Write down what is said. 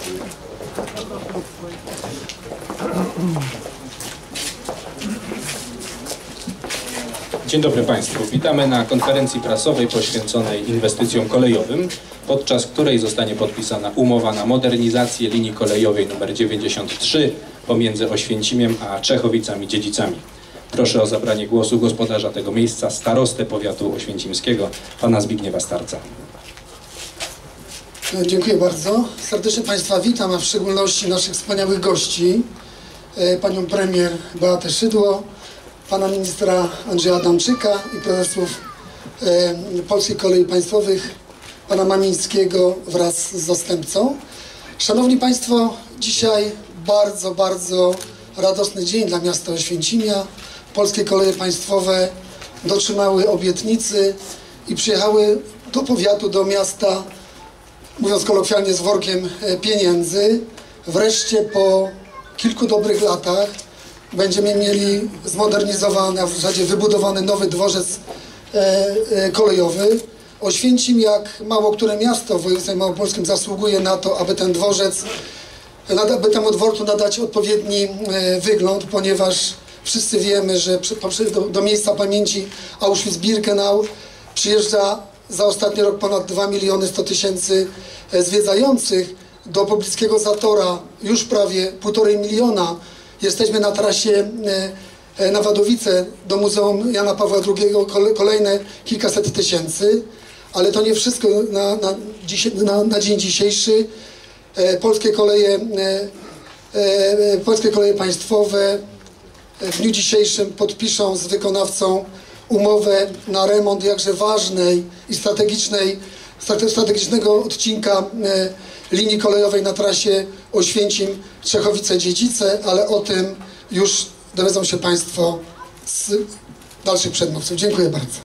Dzień dobry Państwu. Witamy na konferencji prasowej poświęconej inwestycjom kolejowym, podczas której zostanie podpisana umowa na modernizację linii kolejowej nr 93 pomiędzy Oświęcimiem a Czechowicami-Dziedzicami. Proszę o zabranie głosu gospodarza tego miejsca, starostę powiatu oświęcimskiego, pana Zbigniewa Starca. Dziękuję bardzo. Serdecznie Państwa witam, a w szczególności naszych wspaniałych gości, panią premier Beatę Szydło, pana ministra Andrzeja Adamczyka i prezesów Polskich Kolei Państwowych, pana Mamińskiego wraz z zastępcą. Szanowni Państwo, dzisiaj bardzo radosny dzień dla miasta Oświęcimia. Polskie Koleje Państwowe dotrzymały obietnicy i przyjechały do powiatu, do miasta, mówiąc kolokwialnie, z workiem pieniędzy. Wreszcie po kilku dobrych latach będziemy mieli zmodernizowany, a w zasadzie wybudowany nowy dworzec kolejowy. Oświęcim, jak mało które miasto w województwie małopolskim, zasługuje na to, aby ten dworzec, aby temu dworcu nadać odpowiedni wygląd, ponieważ wszyscy wiemy, że do miejsca pamięci Auschwitz-Birkenau przyjeżdża za ostatni rok ponad 2 100 000 zwiedzających. Do pobliskiego Zatora już prawie 1,5 miliona. Jesteśmy na trasie na Wadowice do Muzeum Jana Pawła II, kolejne kilkaset tysięcy. Ale to nie wszystko na dzień dzisiejszy. Polskie Koleje Państwowe w dniu dzisiejszym podpiszą z wykonawcą umowę na remont jakże ważnej i strategicznego odcinka linii kolejowej na trasie Oświęcim-Czechowice-Dziedzice, ale o tym już dowiedzą się Państwo z dalszych przedmówców. Dziękuję bardzo.